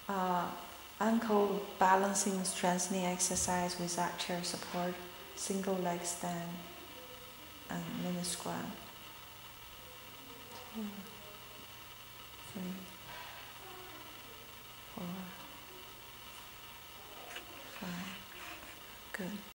uh, ankle balancing strengthening exercise without chair support, single leg stand, and mini squat. 2, 3, 4, 5. Good.